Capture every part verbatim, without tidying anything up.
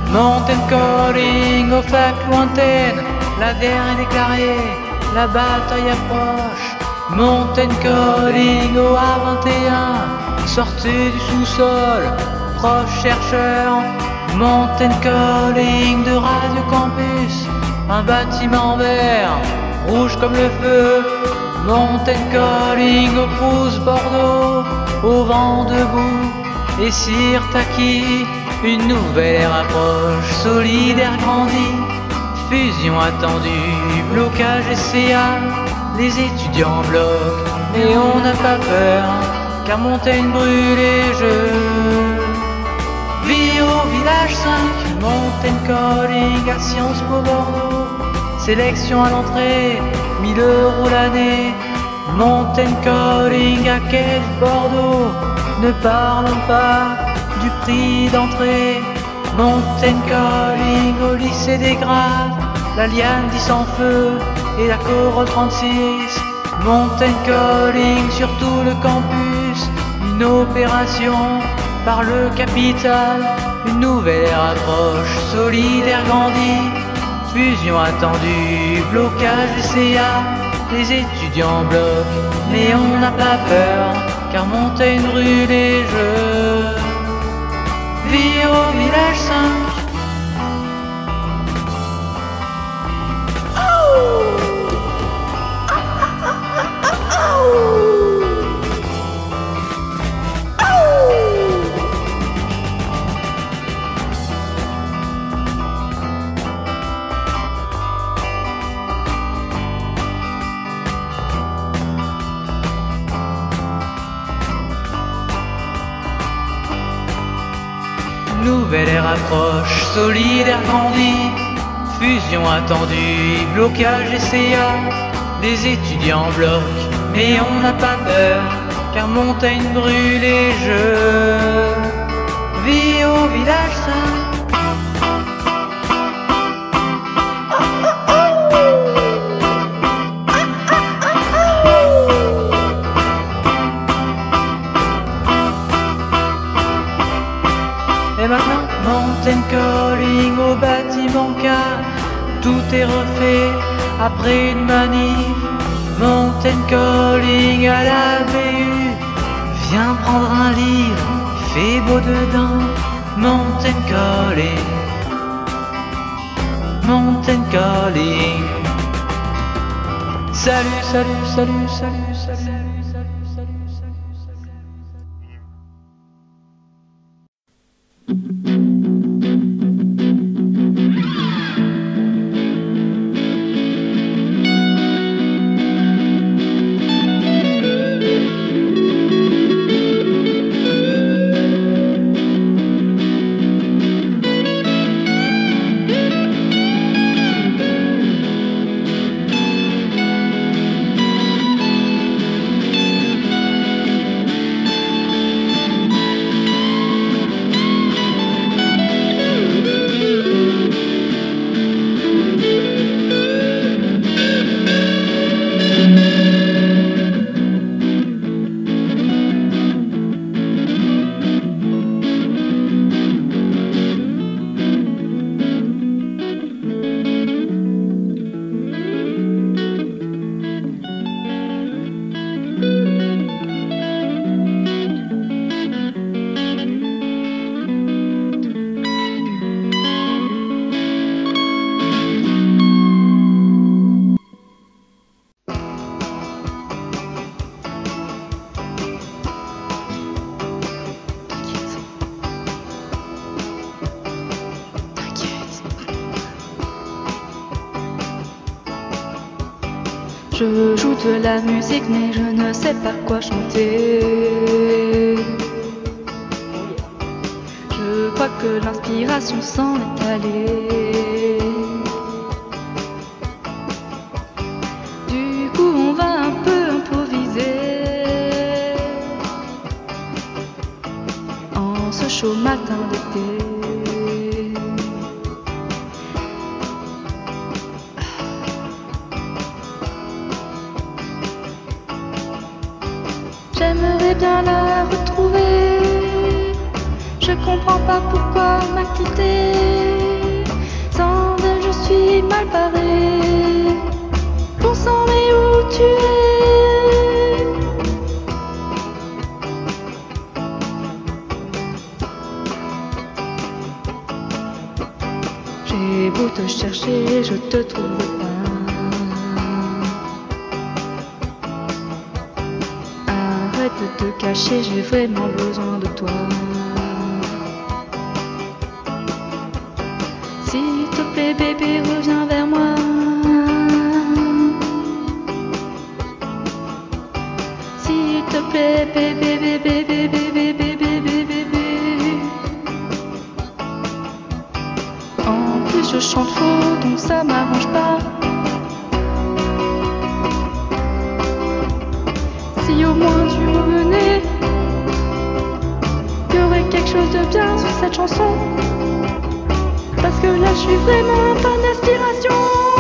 Mountain calling aux flaques lointaines, la guerre est déclarée, la bataille approche. Mountain calling au A vingt et un, sortez du sous-sol, proches chercheurs. Mountain calling de Radio Campus, un bâtiment vert, rouge comme le feu. Mountain calling au Crous Bordeaux, au vent debout et Sir Taki. Une nouvelle ère approche, solidaire grandit, fusion attendue, blocage S C A. Les étudiants bloquent, mais on n'a pas peur, car Montaigne brûle et je vis au village cinq. Mountain calling à Sciences Po Bordeaux, sélection à l'entrée, mille euros l'année. Mountain calling à Quai Bordeaux, ne parlons pas du prix d'entrée. Mountain calling au lycée des Graves, la Liane dit sans feu et la Corolle trente-six. Mountain calling sur tout le campus, une opération par le capital. Une nouvelle ère approche, solidaire grandit, fusion attendue, blocage du C A. Les étudiants bloquent, mais on n'a pas peur, car Montaigne brûle et je vis au village cinq. Nouvelle ère approche, solidaire grandit, fusion attendue, blocage S C A. Les étudiants bloquent, mais on n'a pas peur, car Montaigne brûle et je vis au village cinq. Et maintenant, Mountain calling au bâtiment K, tout est refait après une manif. Mountain calling à la B U, viens prendre un livre, fait beau dedans. Mountain calling, Mountain calling. Salut, salut, salut, salut, salut, salut, salut, salut, salut, salut. Je joue de la musique mais je ne sais pas quoi chanter. Je crois que l'inspiration s'en est allée. Du coup on va un peu improviser en ce chaud matin d'été. J'aimerais bien la retrouver, je comprends pas pourquoi m'a quitté. fille mal barrée. Bon sang, mais où tu es? J'ai beau te chercher, je te trouve pas. Arrête de te cacher, j'ai vraiment besoin de toi. S'il te plaît bébé, reviens vers moi. S'il te plaît bébé, bébé, bébé, bébé, bébé, bébé, bébé. En plus je chante faux, donc ça m'arrange pas. Si au moins tu revenais, y aurait quelque chose de bien sur cette chanson. Parce que là je suis vraiment fan d'aspiration.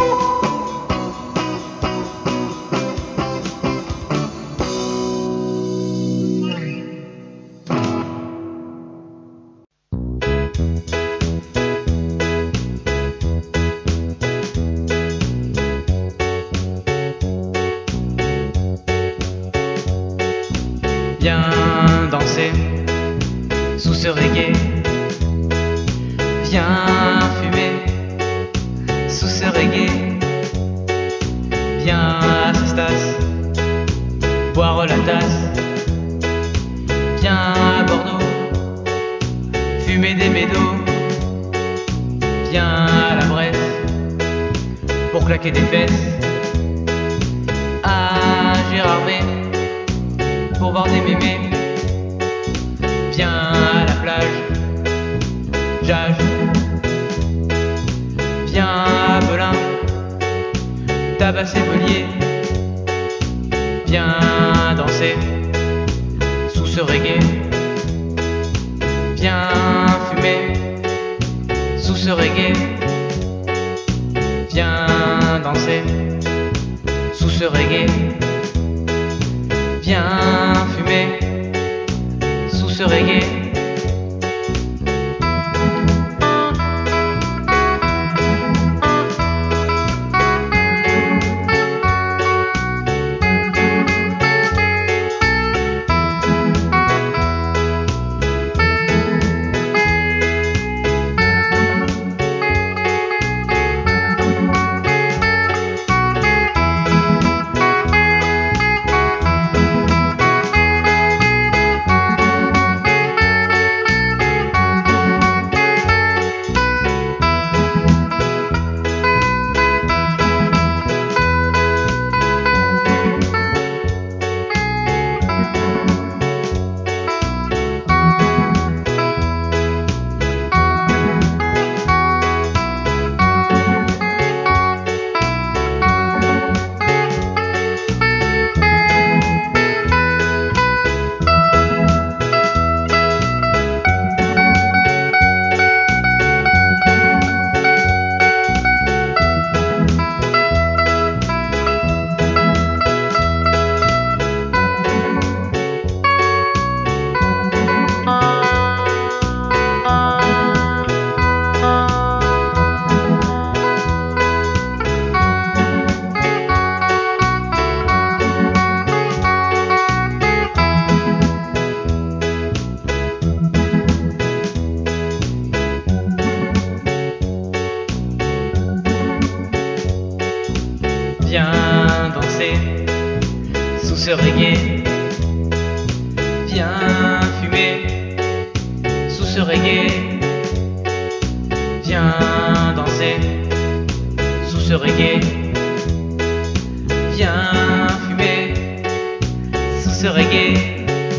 Viens danser sous ce reggae. Viens fumer sous ce reggae. Viens à Cestas boire la tasse. Viens à Bordeaux fumer des bédos. Viens à la Bresse pour claquer des fesses. À Gérardmer pour voir des mémés. Viens à la plage, Jage. Viens à Belin, tabasser Belier. Viens danser sous ce reggae. Viens fumer sous ce reggae. Viens danser sous ce reggae. Viens fumer sous ce reggae. Viens danser sous ce reggae. Viens fumer sous ce reggae. Viens danser sous ce reggae. Viens fumer sous ce reggae.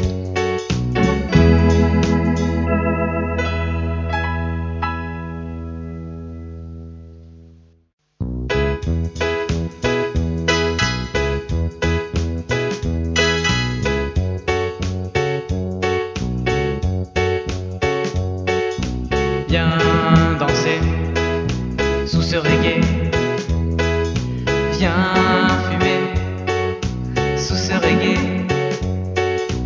Viens danser sous ce reggae. Viens fumer sous ce reggae.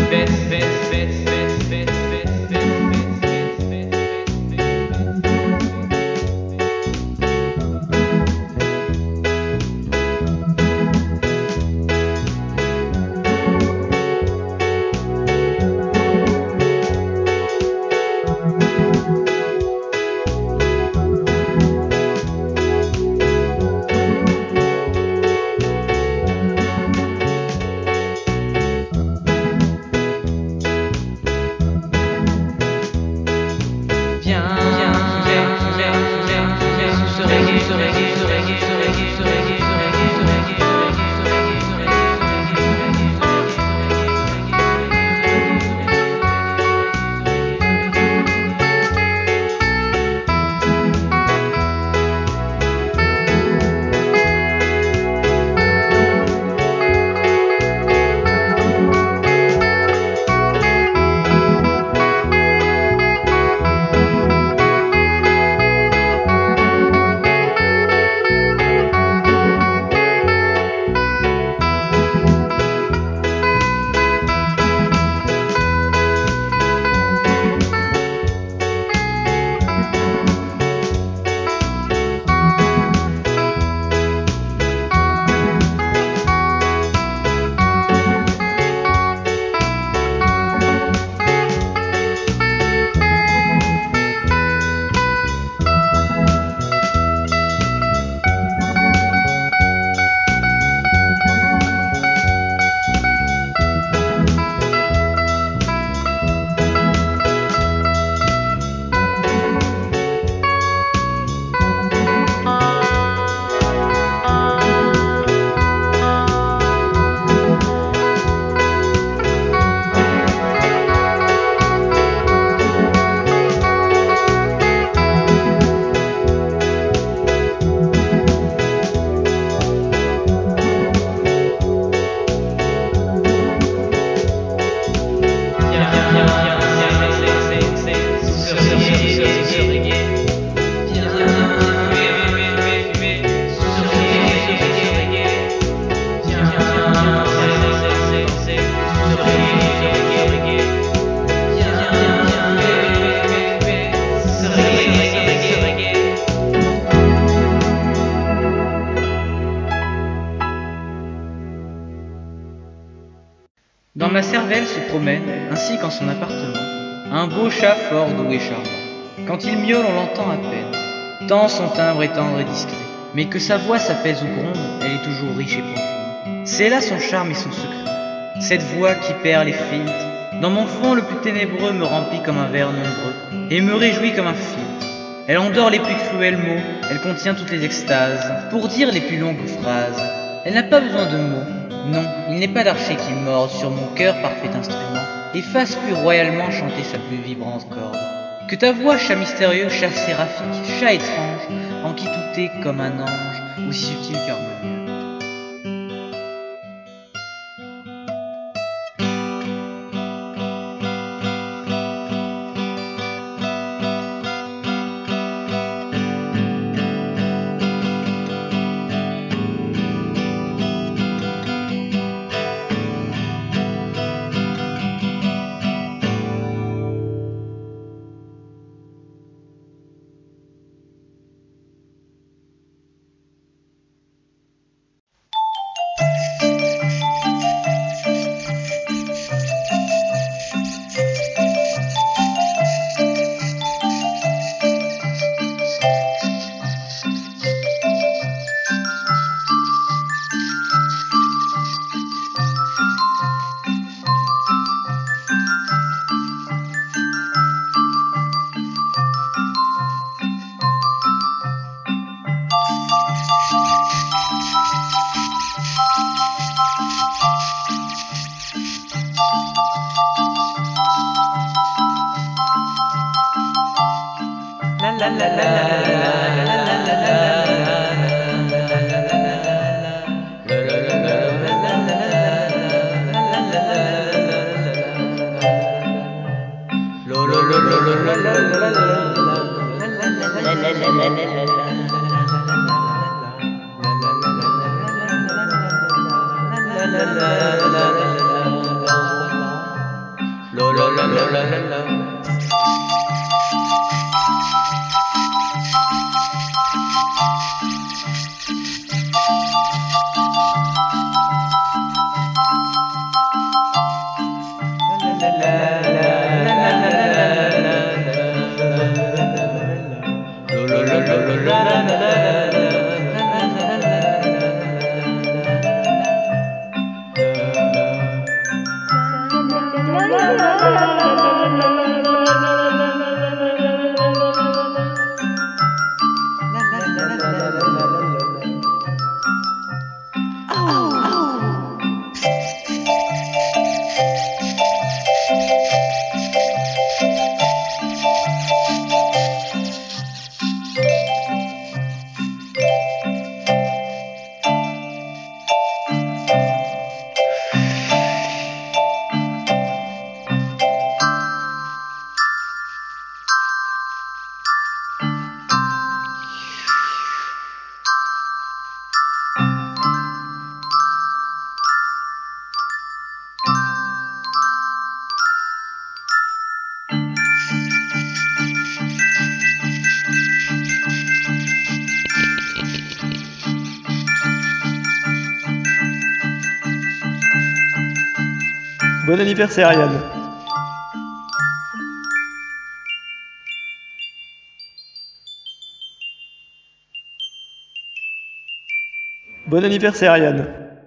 Dans ma cervelle se promène, ainsi qu'en son appartement, un beau chat fort doux et charmant. Quand il miaule, on l'entend à peine, tant son timbre est tendre et discret. Mais que sa voix s'apaise ou gronde, elle est toujours riche et profonde. C'est là son charme et son secret, cette voix qui perd les filtres. Dans mon fond le plus ténébreux me remplit comme un verre nombreux, et me réjouit comme un filtre. Elle endort les plus cruels mots, elle contient toutes les extases, pour dire les plus longues phrases. Elle n'a pas besoin de mots, non, il n'est pas d'archer qui morde sur mon cœur parfait instrument, et fasse plus royalement chanter sa plus vibrante corde. Que ta voix, chat mystérieux, chat séraphique, chat étrange, en qui tout est comme un ange, aussi subtil qu'harmonieux. Bon anniversaire, Yann. Bon anniversaire, Yann.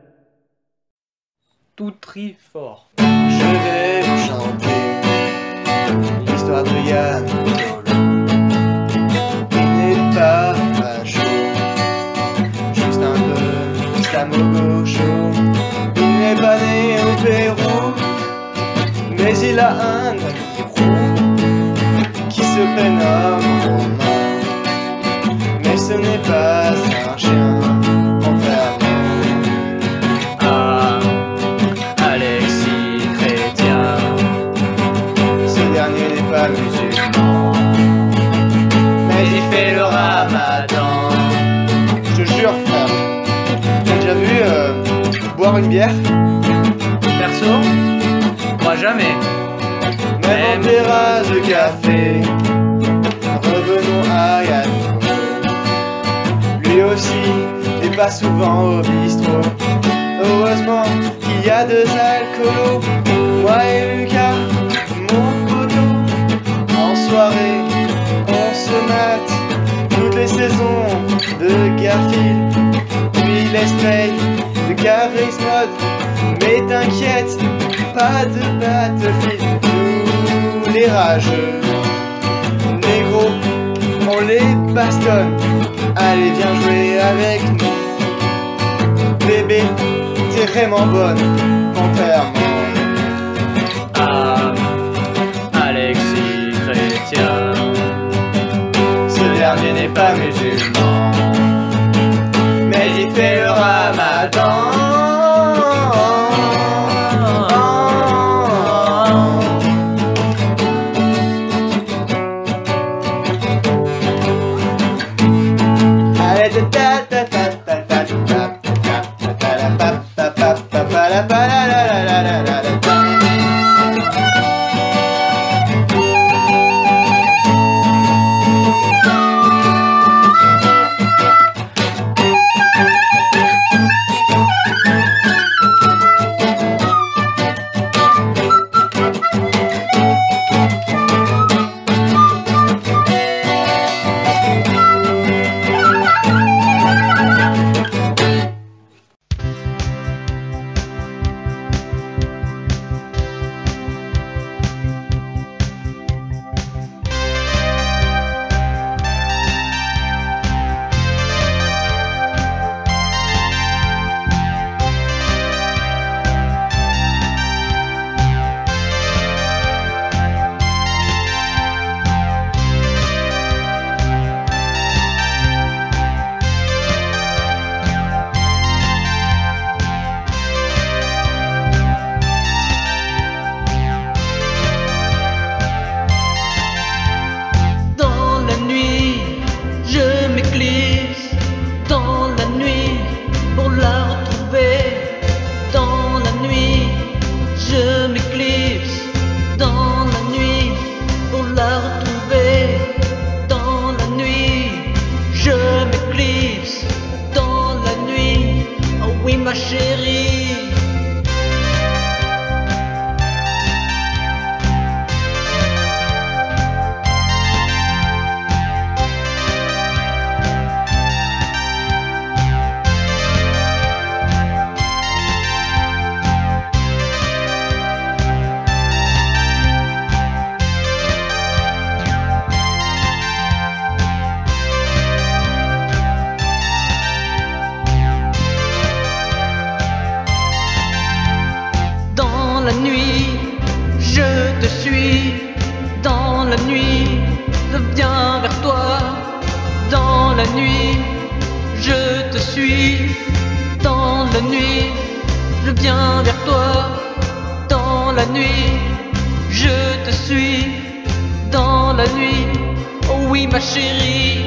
Tout tri fort. Je vais vous chanter l'histoire de Yann Colo. Il n'est pas facho, juste un peu islamo-gaucho. Il n'est pas né au Pérou, mais il a un ami roux qui se prénomme Romain. Mais ce n'est pas un chien, contrairement à Alexis Chrétien. Ce dernier n'est pas musulman, mais il fait le ramadan. Je te jure, frère, t'as déjà vu euh, boire une bière? Perso, moi jamais. Même en terrasse de café. Revenons à Yann Colo. Lui aussi n'est pas souvent au bistrot. Heureusement qu'il y a deux alcoolos, moi et Lucas, mon poteau. En soirée, on se mate toutes les saisons de Garfield, puis Let's Play de Garry's Mod. Mais t'inquiète, pas de Battlefield. Nous, les rageux, négros, on les bastonne. Allez, viens jouer avec nous. Bébé, t'es vraiment bonne, contrairement à Alexis Chrétien. Ce dernier n'est pas musulman, mais il fait le ramadan. te suis dans la nuit, je viens vers toi dans la nuit, je te suis dans la nuit, je viens vers toi dans la nuit, je te suis dans la nuit, oh oui ma chérie.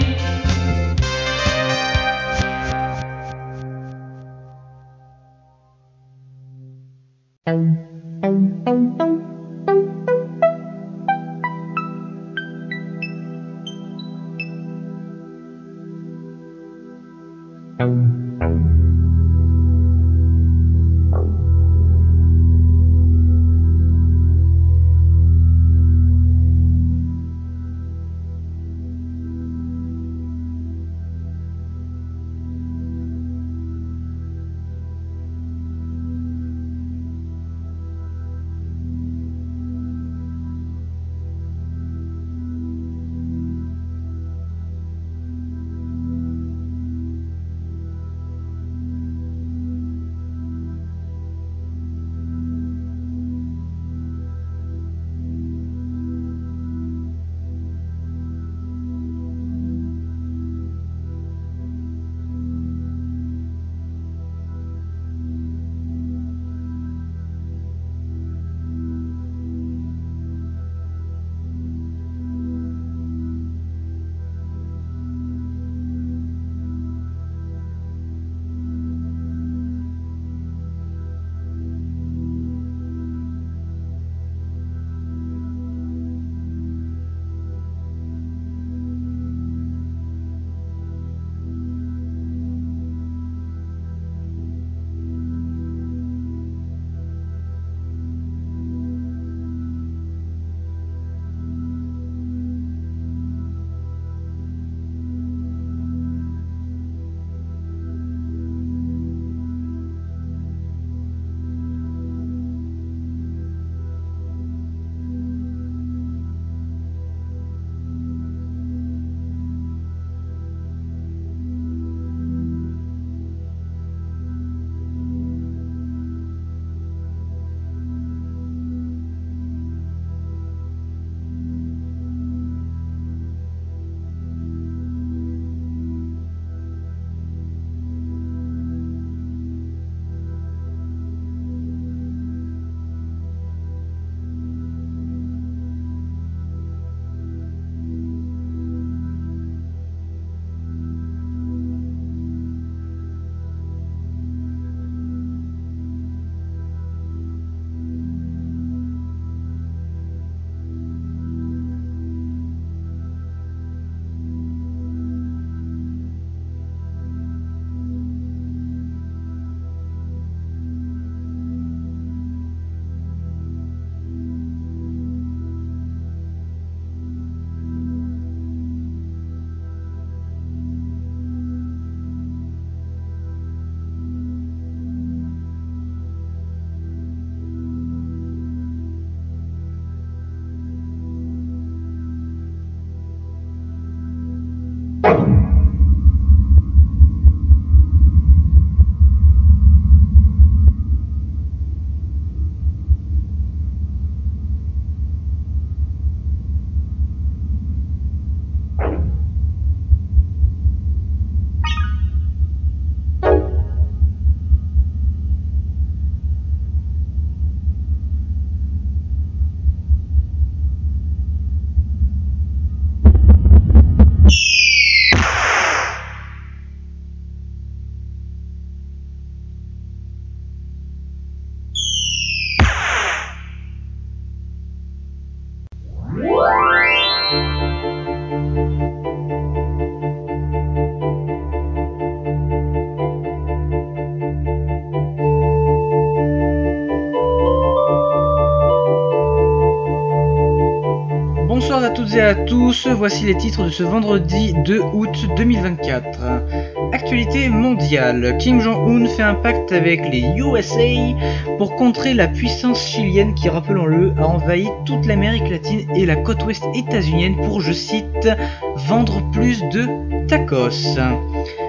Bonsoir à toutes et à tous, voici les titres de ce vendredi deux août deux mille vingt-quatre. Actualité mondiale, Kim Jong-un fait un pacte avec les U S A pour contrer la puissance chilienne qui, rappelons-le, a envahi toute l'Amérique latine et la côte ouest états-unienne pour, je cite, vendre plus de tacos.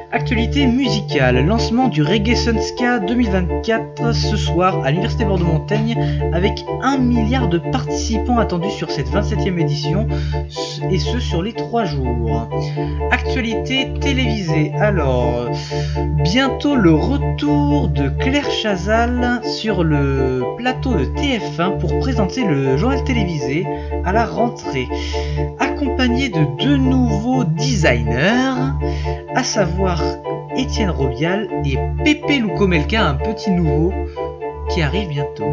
Actualité musicale, lancement du Reggae Sunska deux mille vingt-quatre ce soir à l'Université Bordeaux-Montaigne avec un milliard de participants attendus sur cette vingt-septième édition et ce sur les trois jours. Actualité télévisée, alors bientôt le retour de Claire Chazal sur le plateau de T F un pour présenter le journal télévisé à la rentrée, accompagné de deux nouveaux designers, à savoir Étienne Robial et Pépé Loukomelka, un petit nouveau qui arrive bientôt.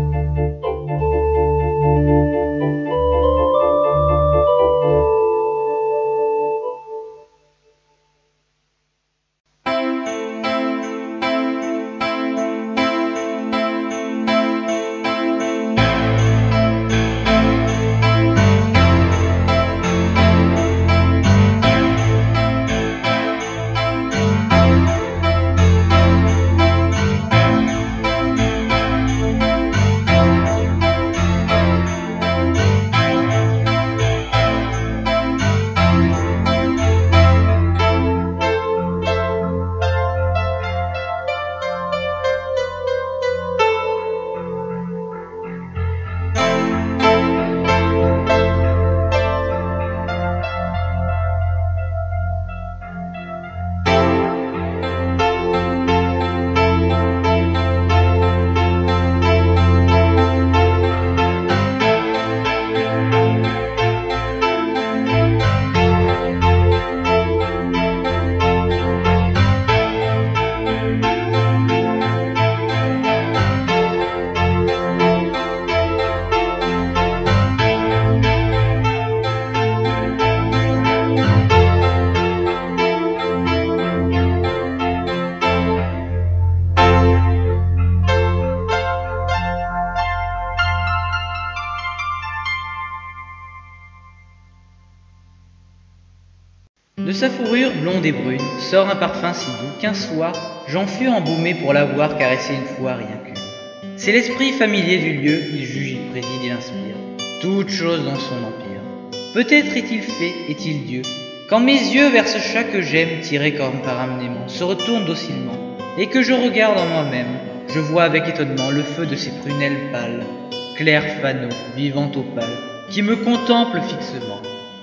De sa fourrure blonde et brune sort un parfum si doux qu'un soir j'en fus embaumé pour l'avoir caressé une fois rien qu'une. C'est l'esprit familier du lieu, il juge, il préside, il inspire toute chose dans son empire. Peut-être est-il fait, est-il Dieu, quand mes yeux vers ce chat que j'aime, tiré comme par amenement, se retournent docilement, et que je regarde en moi-même, je vois avec étonnement le feu de ses prunelles pâles, clair fanaux, vivant opale, qui me contemple fixement.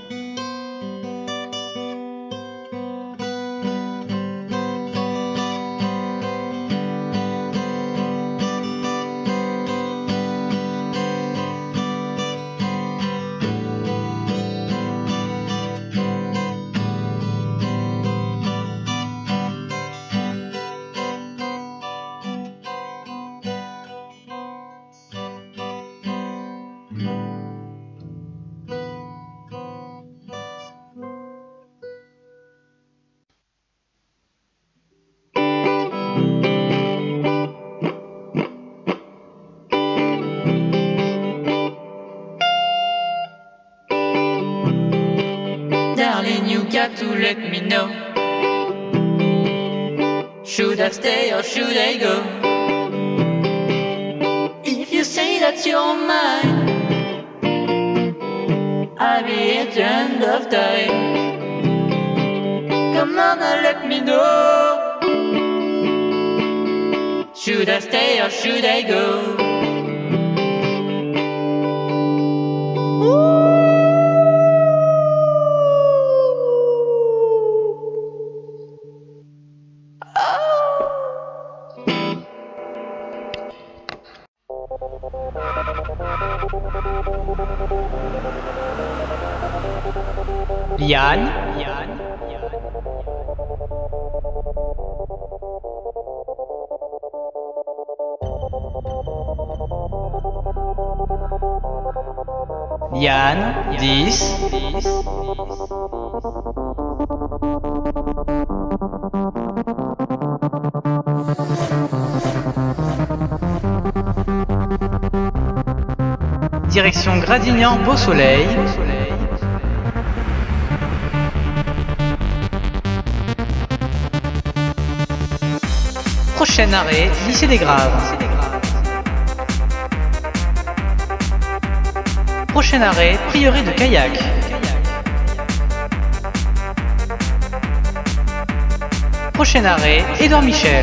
Darling, you got to let me know. Should I stay or should I go? If you say that you're mine, I'll be at the end of time. Come on and let me know. Should I stay or should I go? Yann, Yann, dix, direction Gradignan, Beau Soleil. Prochain arrêt, lycée des Graves. Prochain arrêt, prieuré de Kayak. Prochain arrêt, Édouard Michel.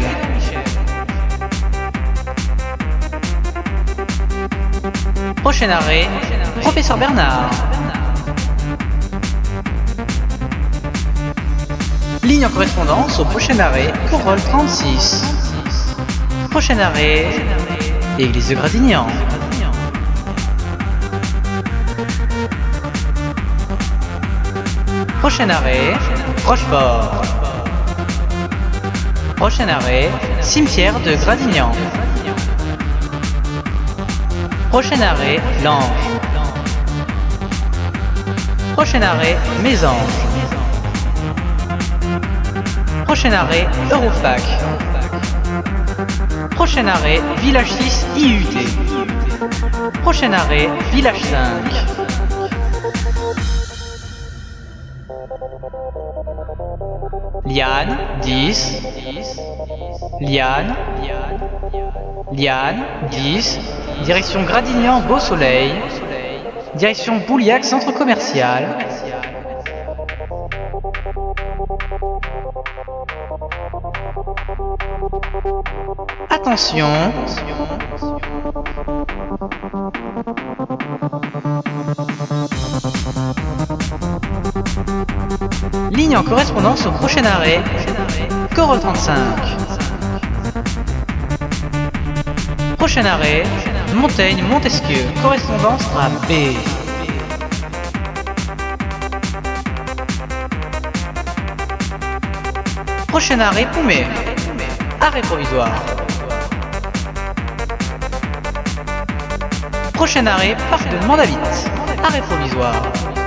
Prochain arrêt, Professeur Bernard. Ligne en correspondance au prochain arrêt, Corolle trente-six. Prochain arrêt, Église de Gradignan. Prochain arrêt, Rochefort. Prochain arrêt, Cimetière de Gradignan. Prochain arrêt, Lange. Prochain arrêt, Mésange. Prochain arrêt, Eurofac. Prochain arrêt, Village six I U T. Prochain arrêt, Village cinq. Liane, dix. Liane. Liane, dix. Direction Gradignan, Beau Soleil. Direction Bouliac, centre commercial. Attention. Ligne en correspondance au prochain arrêt, Corolle trente-cinq. Prochain arrêt, Montaigne, Montesquieu, correspondance à B. Prochain arrêt, Poumé, arrêt provisoire. Prochain arrêt, Parc de Mandavit, arrêt provisoire.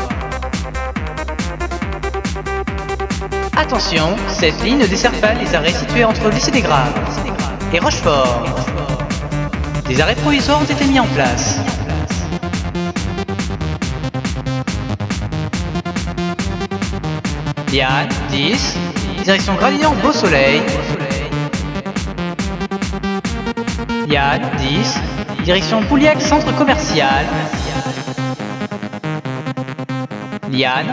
Attention, cette ligne ne dessert pas les arrêts situés entre le lycée des Graves et Rochefort. Des arrêts provisoires ont été mis en place. Liane, dix. Direction Gradignan, Beau Soleil. Liane, dix. Direction Bouliac, centre commercial. Liane.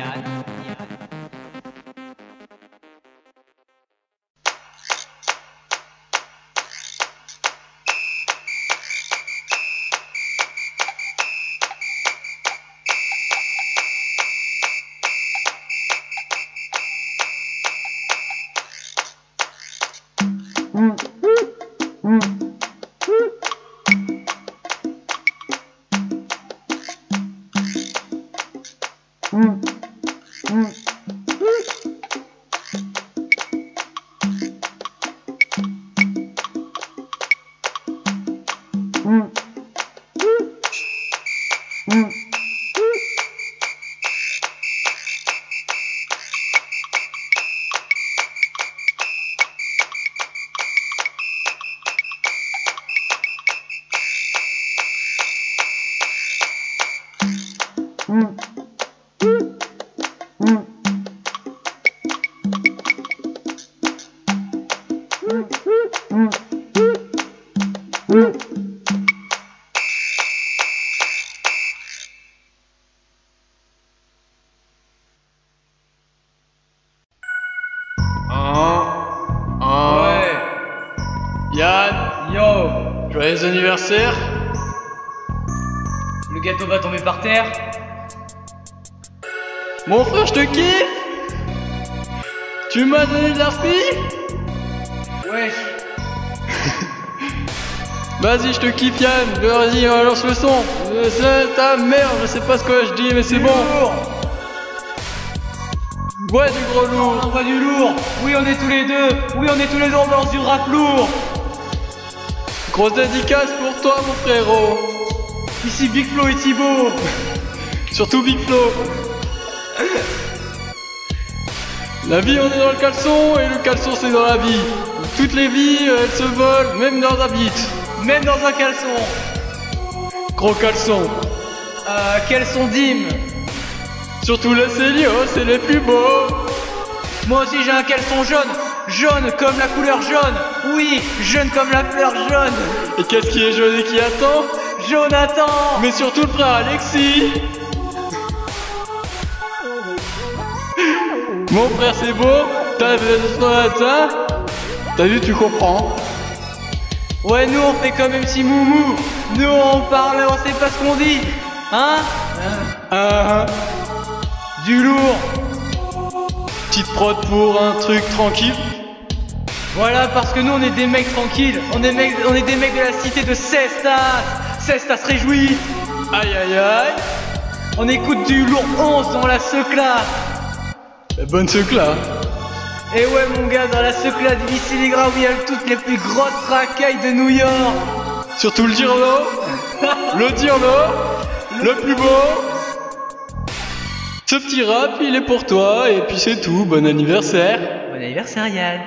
Joyeux anniversaire. Le gâteau va tomber par terre. Mon frère, je te kiffe. Tu m'as donné de la fille. Wesh. Vas-y, je te kiffe Yann. Vas-y, lance le son. C'est ta mère, je sais pas ce que je dis, mais c'est bon. Ouais, du gros lourd. On voit du lourd. Oui, on est tous les deux. Oui, on est tous les deux, on lance du rap lourd. Grosse dédicace pour toi, mon frérot. Ici Big Flo et Thibaut. Surtout Big Flo. La vie, on est dans le caleçon, et le caleçon, c'est dans la vie. Toutes les vies, elles se volent, même dans un bite. Même dans un caleçon. Gros caleçon. Euh, caleçon d'hymne. Surtout les Célios, c'est les plus beaux. Moi aussi j'ai un caleçon jaune. Jaune comme la couleur jaune. Oui, jaune comme la fleur jaune. Et qu'est-ce qui est jaune et qui attend? Jonathan. Mais surtout le frère Alexis. Mon frère c'est beau. T'as ça? T'as vu, tu comprends. Ouais, nous on fait comme un petit moumou. Nous on parle, on sait pas ce qu'on dit. Hein? Ah, Du lourd. petite prod pour un truc tranquille. Voilà, parce que nous on est des mecs tranquilles. On est, mecs, on est des mecs de la cité de Cestas. Cestas réjouit. Aïe aïe aïe. On écoute du lourd onze dans la secla. La bonne secla. Et ouais mon gars, dans la secla du Viciligra où il y a toutes les plus grosses racailles de New York. Surtout le dirlo. Le dirlo. Le plus beau. Ce petit rap, il est pour toi. Et puis c'est tout. Bon anniversaire. Bon anniversaire Yann.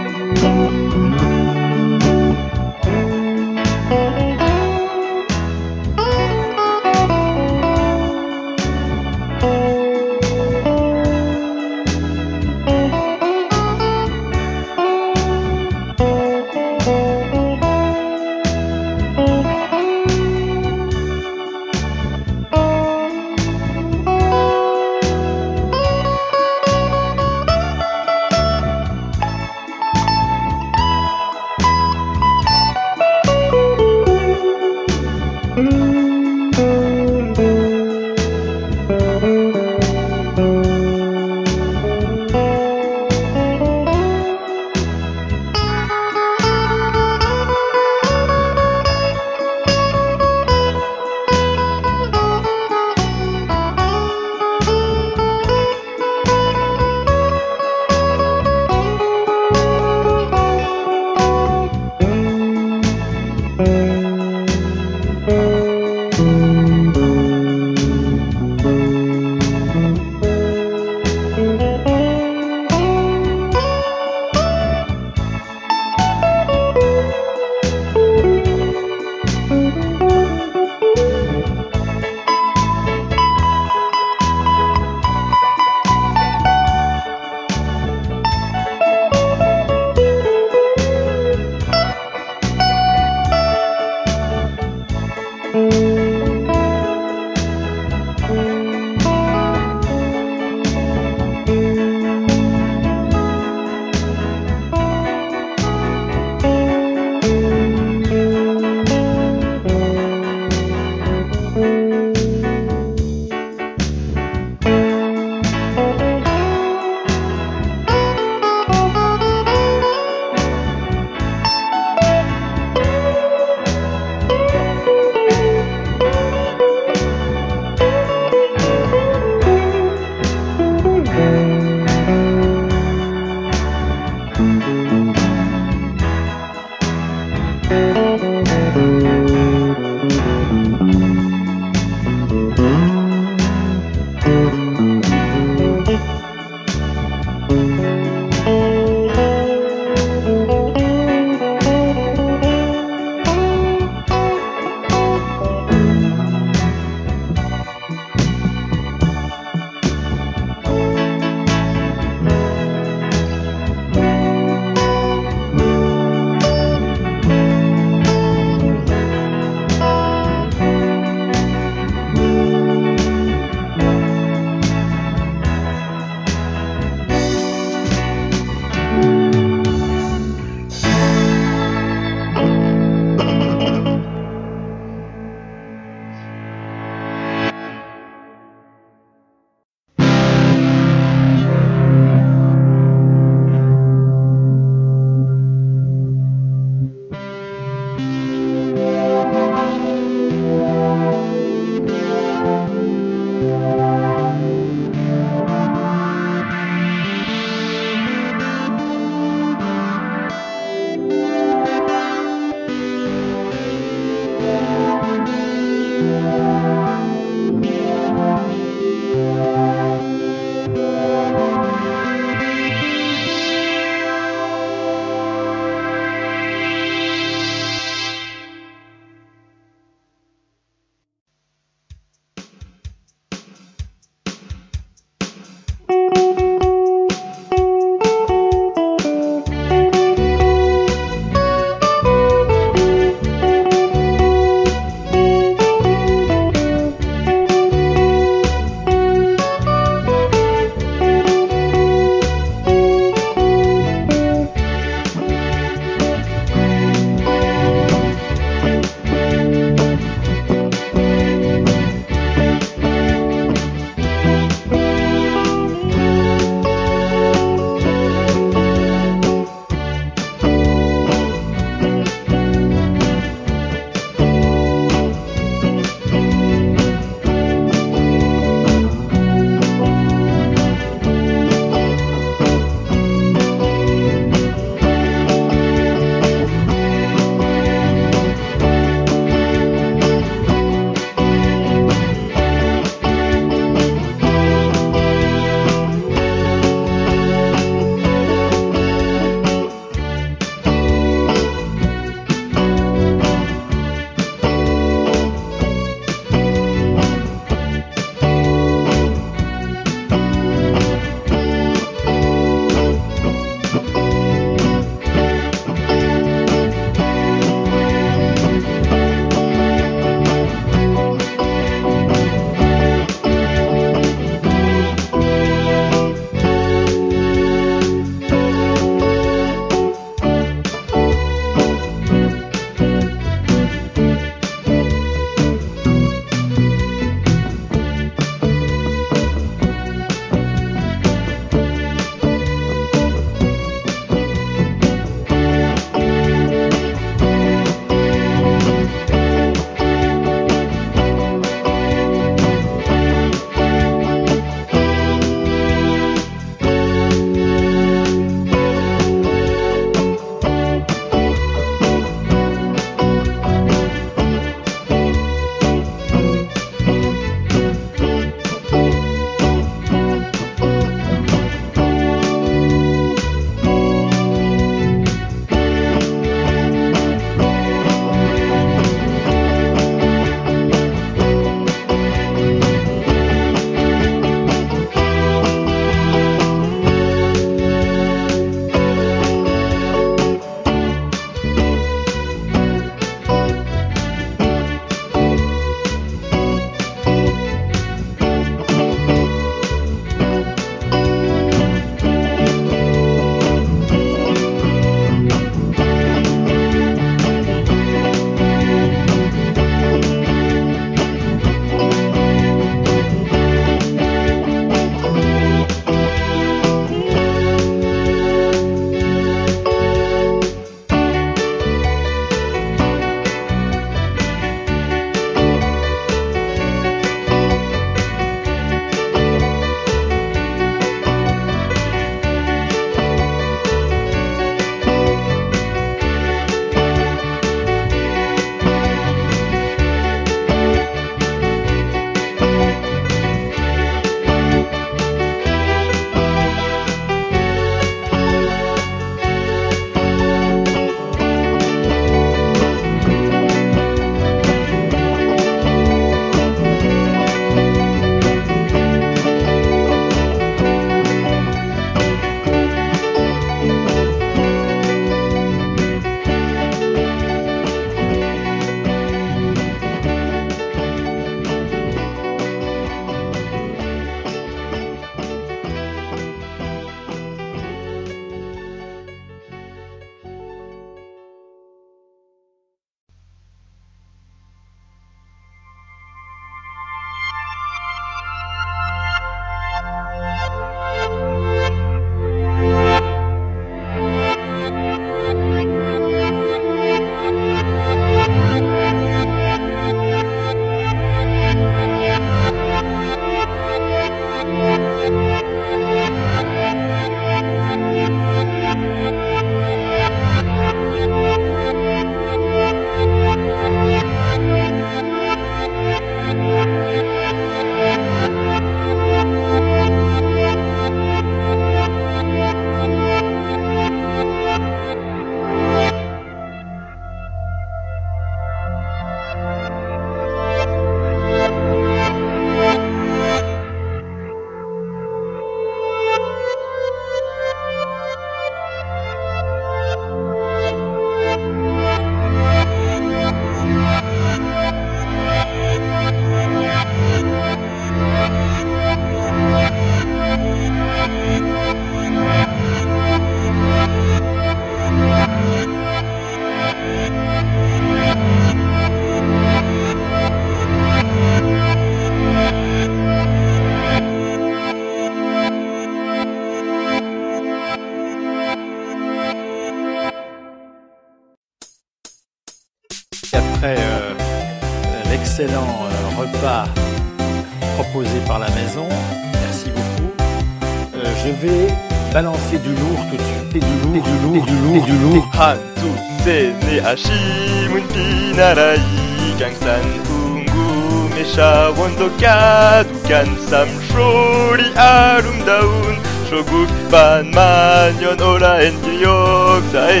Après euh, l'excellent euh, repas proposé par la maison, merci beaucoup, euh, je vais balancer du lourd tout de suite, et du lourd, et du lourd, et du lourd, et du lourd. Hantu sene hashimun pinarai gangsan ungu mesha wondoka dukan sam shori arum daun shoguk ban manyon ora en yok sae.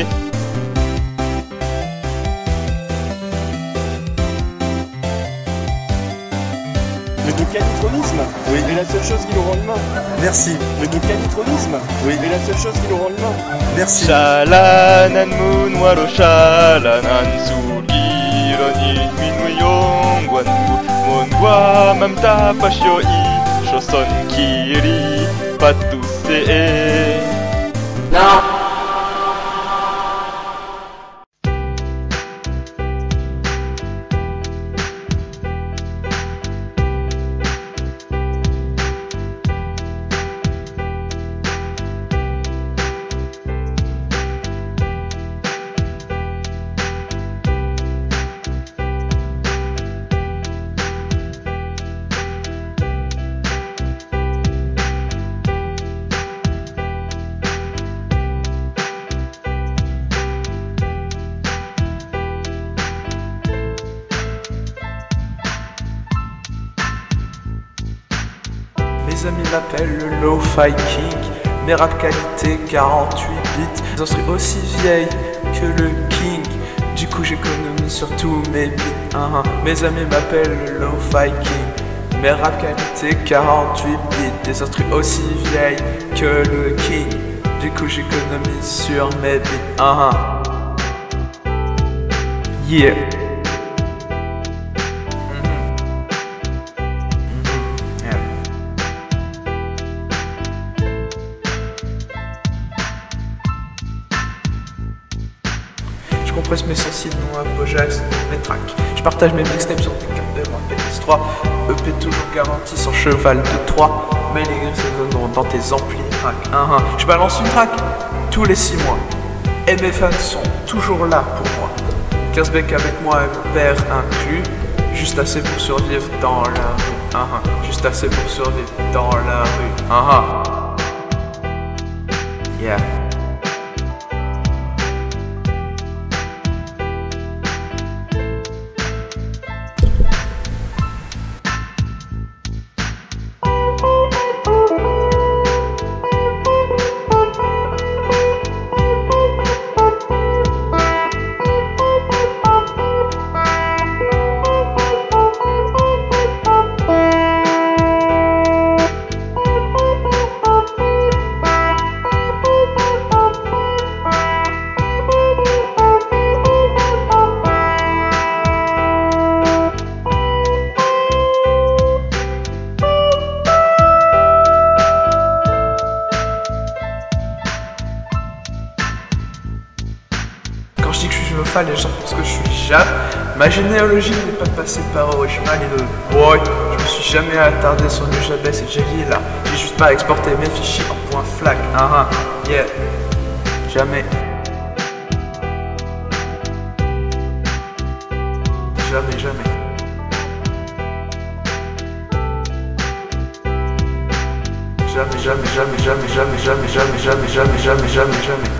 Le docanitronisme, oui, est la seule chose qui nous rend humains. Merci. Le docanitronisme, oui, est la seule chose qui nous rend humains. Merci. Shalanan mun waro shalanan sulgiron inminuyong wanmu monwa mamta pasyo i shoson kiri patuse e. Non. Mes amis m'appellent le Lo-Fi King, mes rap qualité quarante-huit bits, les instruments aussi vieilles que le King, du coup j'économise sur tous mes beats. uh -huh. Mes amis m'appellent le Lo-Fi King, mes rap qualité quarante-huit bits, des instruments aussi vieilles que le King, du coup j'économise sur mes beats. uh -huh. Yeah. Je compresse mes sensibles non Apojax, mes tracks. Je partage mes mixtapes sur P quatre de P S trois. E P toujours garanti sans cheval de trois. Mais les grilles se donneront dans tes amplis track. uh -huh. Je balance une track tous les six mois. Et mes fans sont toujours là pour moi. quinze becs avec moi et mon père inclus. Juste assez pour survivre dans la rue. uh -huh. Juste assez pour survivre dans la rue. uh -huh. Yeah. Quand je dis que je suis Lo-Fi, les gens pensent que je suis Jap. Ma généalogie n'est pas passée par original et de boy. Je me suis jamais attardé sur le Jabès et Jelly là. J'ai juste pas exporté mes fichiers en point flac. uh -huh. Yeah. Jamais. Jamais, jamais. Jamais, jamais, jamais, jamais, jamais, jamais, jamais, jamais, jamais, jamais, jamais, jamais.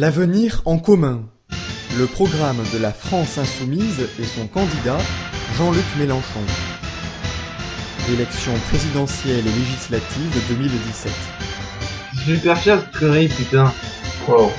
L'avenir en commun. Le programme de la France insoumise et son candidat, Jean-Luc Mélenchon. Élection présidentielle et législative deux mille dix-sept. Je suis super fier de cette connerie, putain. Wow.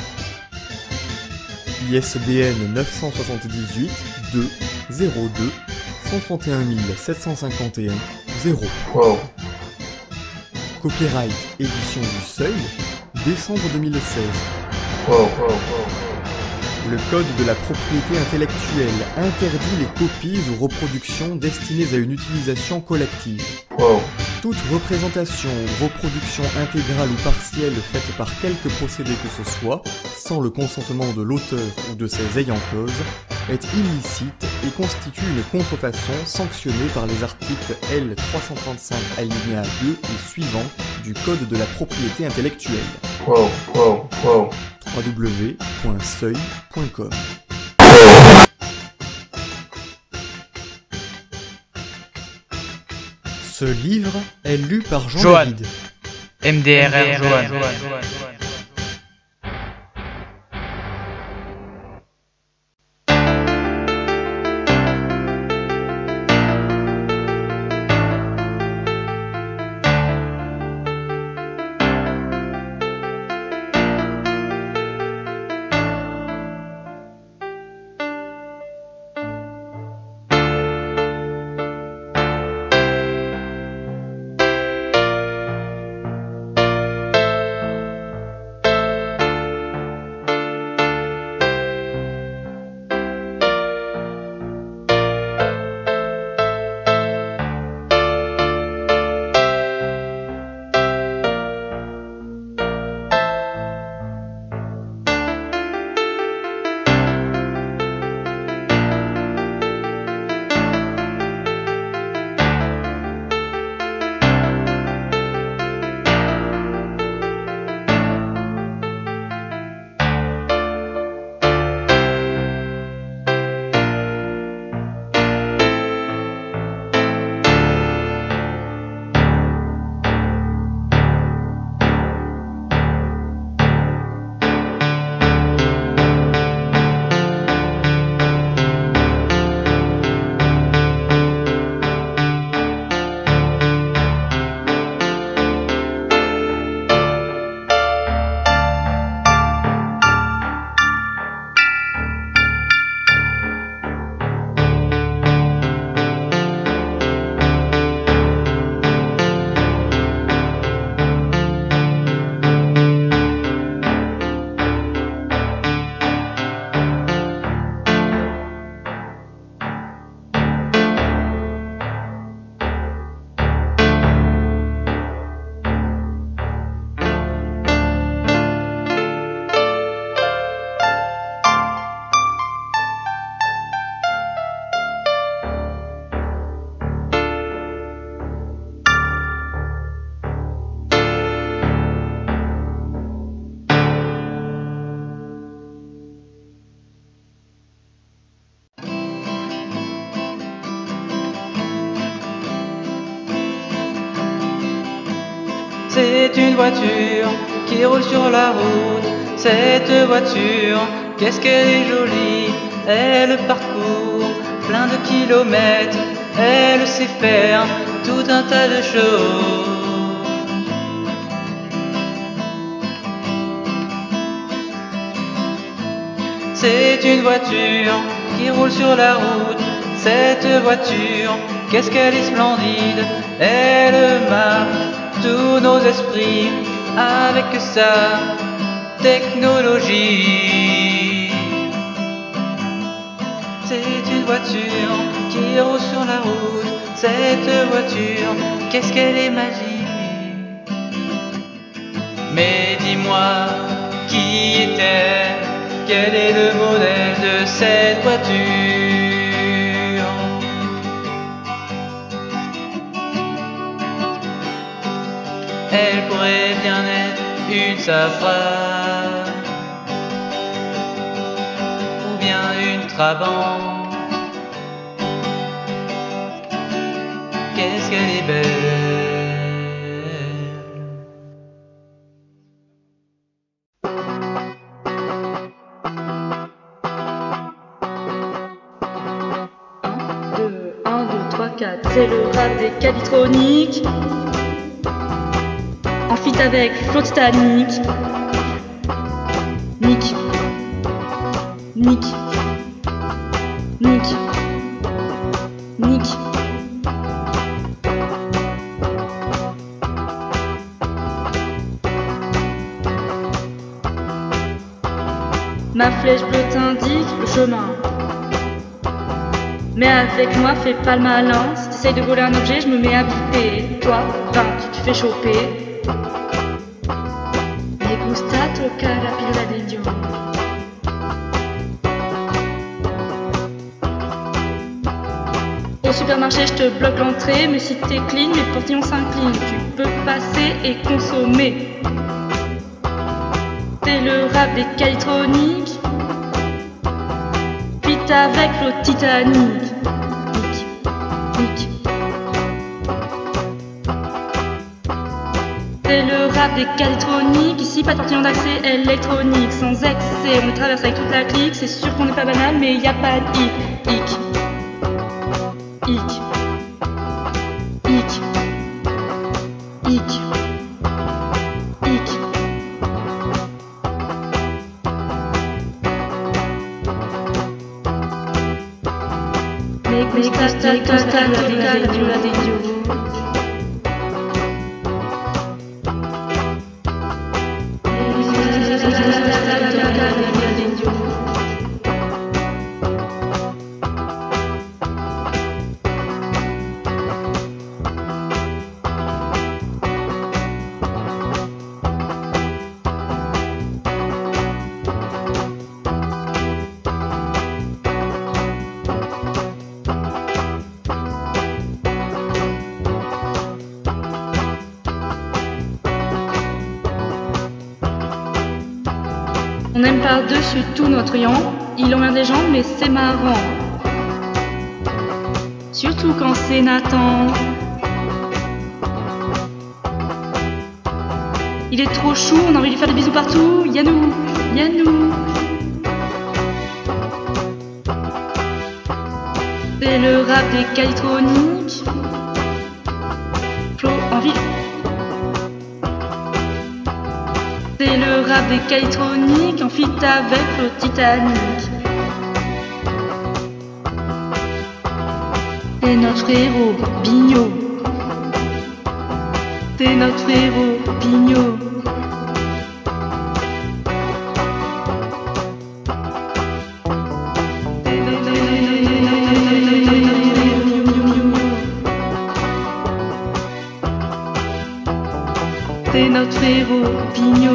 I S B N neuf cent soixante-dix-huit deux zéro deux cent trente et un sept cent cinquante et un zéro. Wow. Copyright édition du Seuil, décembre deux mille seize. Wow, wow, wow. Le code de la propriété intellectuelle interdit les copies ou reproductions destinées à une utilisation collective. Wow. Toute représentation ou reproduction intégrale ou partielle faite par quelque procédé que ce soit, sans le consentement de l'auteur ou de ses ayants cause, est illicite et constitue une contrefaçon sanctionnée par les articles L trois cent trente-cinq alinéa deux et suivants du Code de la propriété intellectuelle. Wow, wow, wow. w w w point seuil point com. Ce livre est lu par Jean Johan. David. M D R R Johan. C'est une voiture qui roule sur la route. Cette voiture, qu'est-ce qu'elle est jolie. Elle parcourt plein de kilomètres. Elle sait faire tout un tas de choses. C'est une voiture qui roule sur la route. Cette voiture, qu'est-ce qu'elle est splendide. Elle marque tous nos esprits avec sa technologie. C'est une voiture qui roule sur la route. Cette voiture, qu'est-ce qu'elle est magique. Mais dis-moi, qui est-elle? Quel est le modèle de cette voiture? Elle pourrait bien être une Safran ou bien une Trabant. Qu'est-ce qu'elle est belle. c'est le rap des calitroniques. En feat avec Flo Titanic. Nick. Nick. Nick. Nick. Ma flèche bleue t'indique le chemin. Mais avec moi, fais pas le malin. Si t'essayes de voler un objet, je me mets à piper. Toi, ben, tu te fais choper. Me gusta tocar la pilula del Dios. Au supermarché, je te bloque l'entrée. Mais si t'es clean, mes portillons s'inclinent. Tu peux passer et consommer. C'est le rap des calitroniques. Puis avec l'eau Titanic. C'est le rap des calitroniques. Ici pas tortillon d'accès électronique. Sans excès, on les traverse avec toute la clique. C'est sûr qu'on n'est pas banal, mais y a pas de hic. Hic. Hic. Hic. Hic. Hic. Me gusta tocar la pilula del Dios. On aime par-dessus tout notre yan. Il emmerde des gens, mais c'est marrant. Surtout quand c'est Nathan. Il est trop chou, on a envie de lui faire des bisous partout. Yannou, Yannou. C'est le rap des calitroniques. Flo en ville. C'est le rap des calitroniques en feat avec Flo Titanic. C'est notre héros, Bigno. C'est notre héros, Bigno. C'est notre héros, Bigno.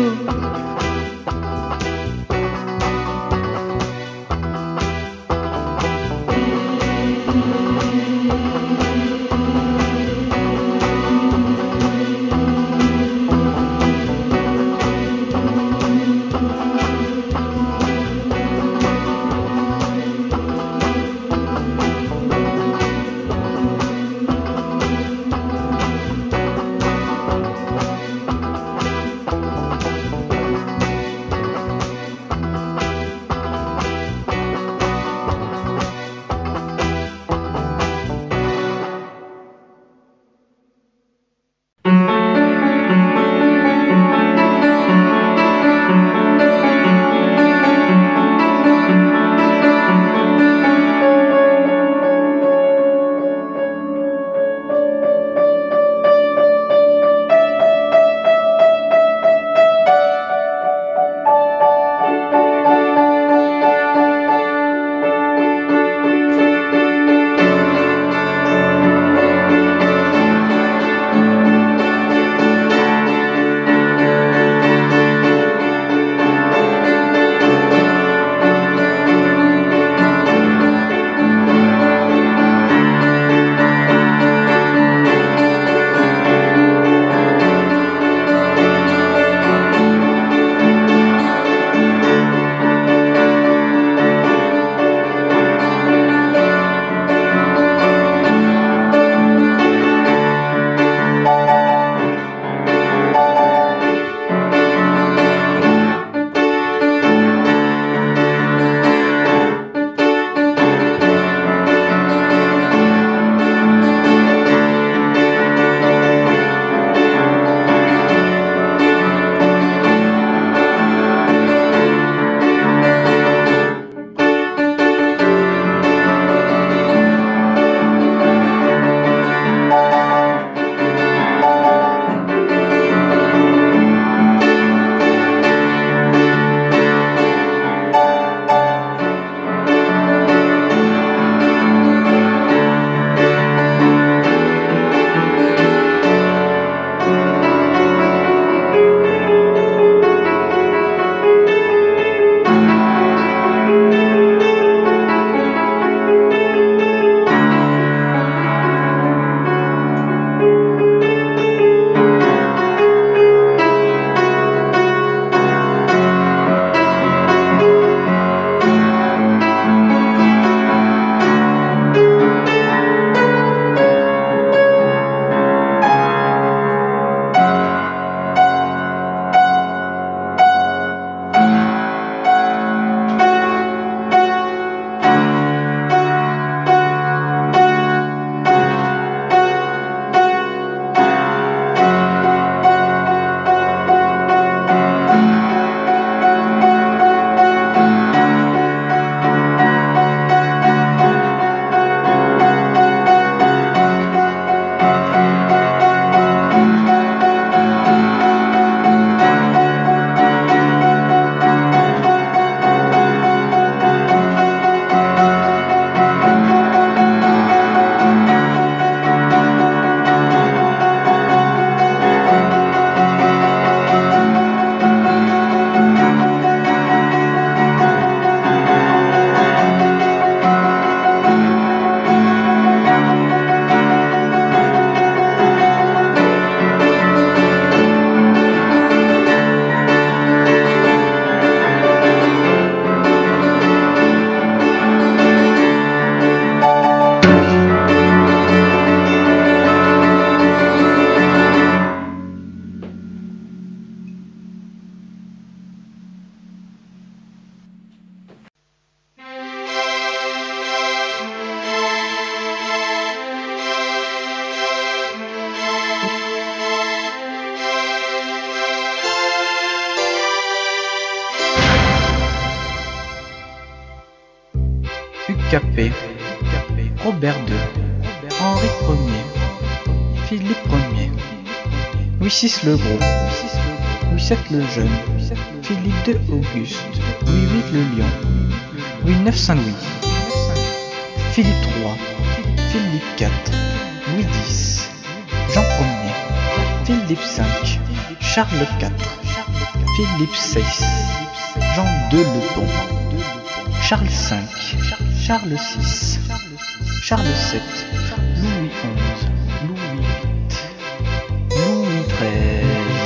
Hugues Capet, Robert deux, Henri Premier, Philippe Premier, Louis six le Gros, Louis sept le Jeune, Philippe deux Auguste, Louis huit le Lion, Louis neuf Saint-Louis, Philippe trois, Philippe quatre, Louis dix, Jean Premier, Philippe cinq, Charles quatre, Philippe six, Jean deux le Bon, Charles cinq, Charles six, Charles sept, Louis onze, Louis huit, Louis treize.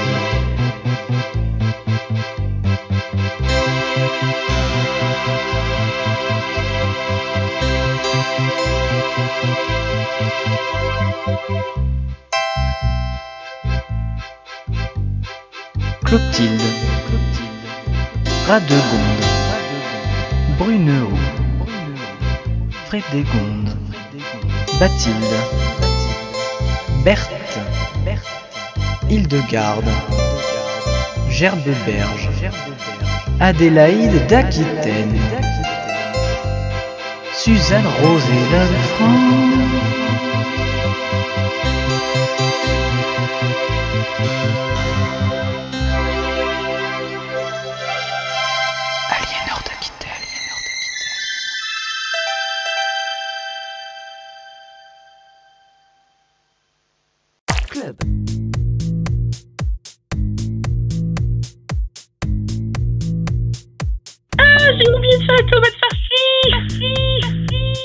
Clotilde, Radegonde, Brunehaut, Frédégonde, Bathilde, Berthe, Hildegarde, Gerbeberge, Adélaïde d'Aquitaine, Suzanne Rosella de France. Aliénor d'Aquitaine. Club. Ah, j'ai oublié de faire la tomate farcie. Farcie, farcie,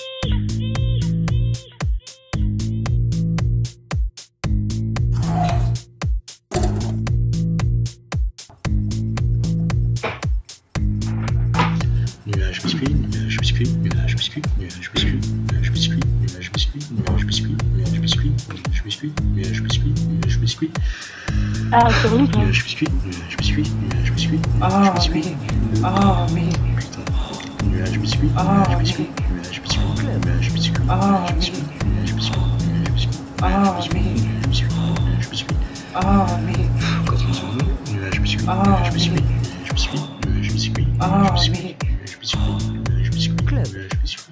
Nuage biscuit, nuage biscuit, nuage biscuit, nuage biscuit, nuage biscuit, nuage biscuit, nuage biscuit, nuage biscuit, nuage biscuit, nuage biscuit, nuage biscuit. Ah, c'est relou. Nuage biscuit, nuage biscuit, nuage biscuit, Ah, nuage biscuit. mais. Ah, mais. Nuage biscuit, Ah, nuage biscuit, nuage biscuit, nuage biscuit, Ah, nuage biscuit, nuage biscuit, nuage biscuit, Ah, nuage biscuit, mais. nuage biscuit, nuage biscuit. Ah, mais. Quand on s'en va, nuage biscuit, Ah, nuage biscuit, mais. nuage biscuit, nuage biscuit, Ah, nuage biscuit, mais. nuage biscuit, nuage biscuit, nuage biscuit.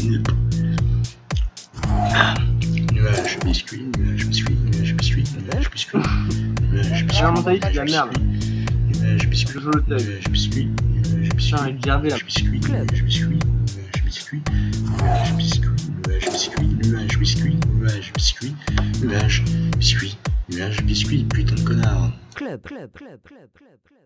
Nuage biscuit, nuage biscuit, nuage biscuit, nuage biscuit, nuage biscuit. Ah, mon taille, c'est de la merde. Nuage biscuit, Je le taille. nuage biscuit, nuage biscuit, Putain, il gardait la nuage biscuit, nuage biscuit, nuage biscuit, nuage biscuit, nuage biscuit, nuage biscuit, nuage biscuit, nuage biscuit, nuage biscuit, putain de connard. Club, club, club, club, club, club.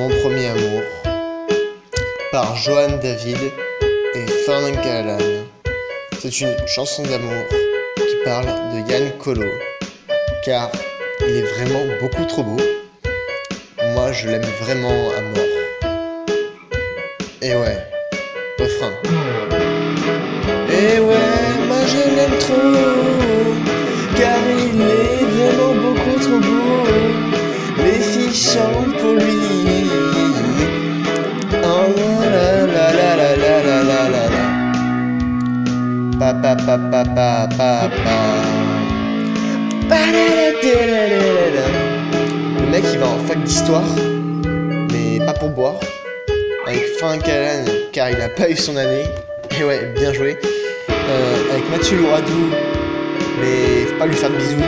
Mon premier amour par Johan David et Fernand Callahan. C'est une chanson d'amour qui parle de Yann Kolo, car il est vraiment beaucoup trop beau. Moi je l'aime vraiment à mort. Et ouais, refrain. Et ouais, moi je l'aime trop, car il est vraiment beaucoup trop beau. Les filles chantent pour lui. Oh la la la la la la la la la. Pa pa pa pa pa pa pa. Le mec il va en fac d'histoire, mais pas pour boire, avec Fernand Callahan car il a pas eu son année. Et ouais, bien joué. Euh, avec Mathieu Louradou, mais faut pas lui faire de bisous.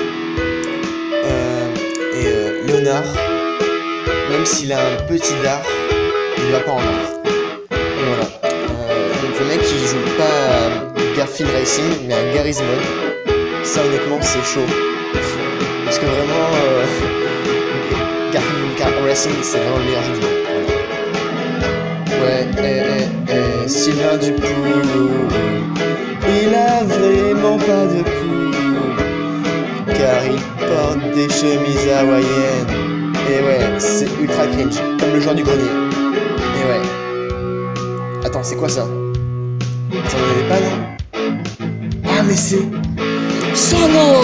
Euh, et euh, Léonard, même s'il a un petit dard, il va pas en art. Et voilà. Euh, donc le mec il joue pas à Garfield Racing, mais à Garry's Mod. Ça honnêtement c'est chaud. Parce que vraiment, euh, Garfield Racing c'est vraiment le meilleur jeu du monde. Voilà. Ouais, eh, eh, eh, Sylvain Dupoux, il a vraiment pas de cou, car il porte des chemises hawaïennes. Et ouais, c'est ultra cringe, comme le joueur du grenier. Et ouais. Attends, c'est quoi ça? Ça n'en avait pas, non? Ah, mais c'est... Solo!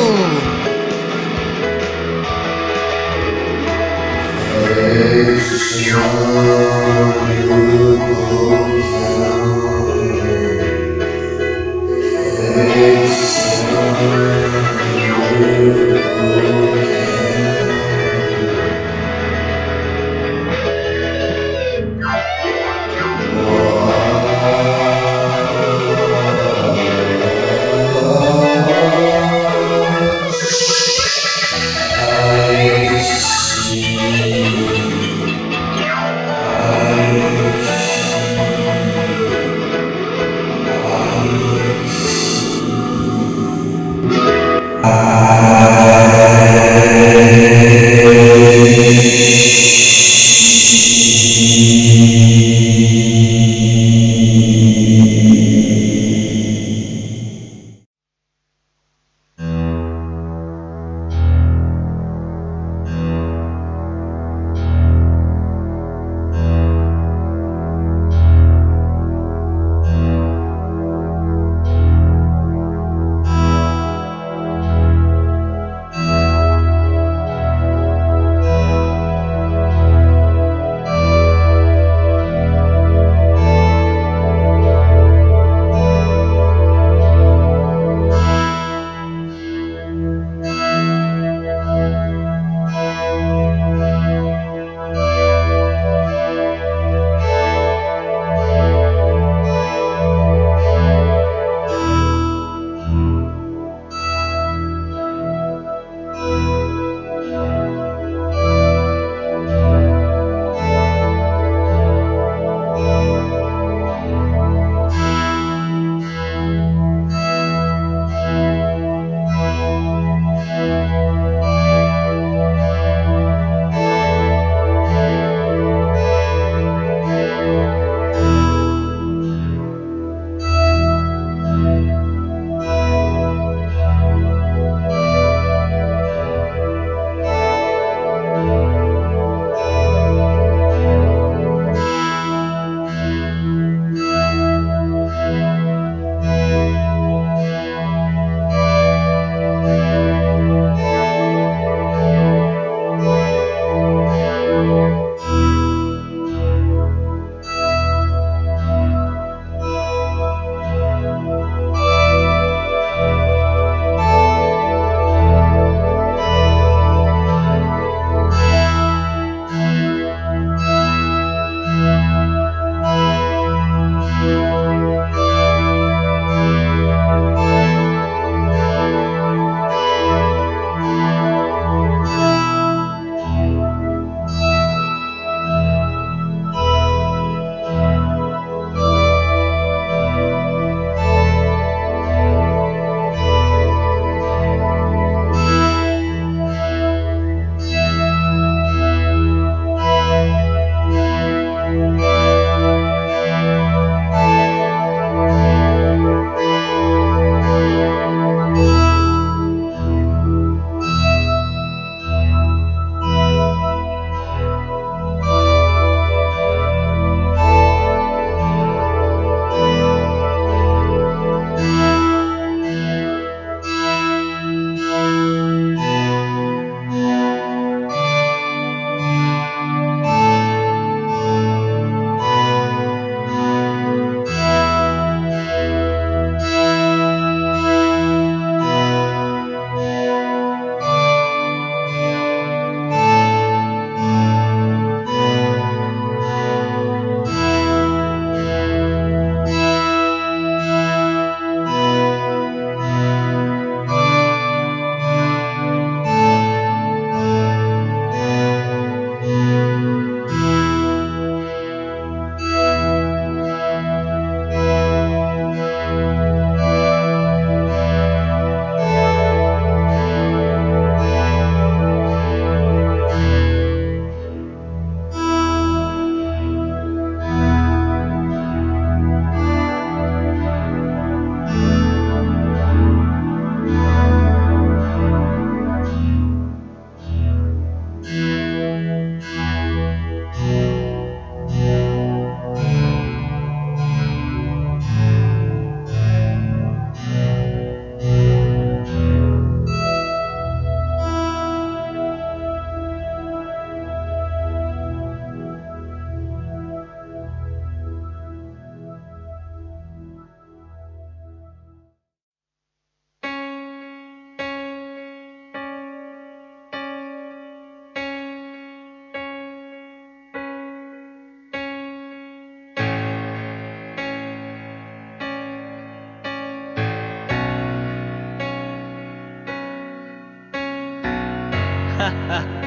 ah, ah.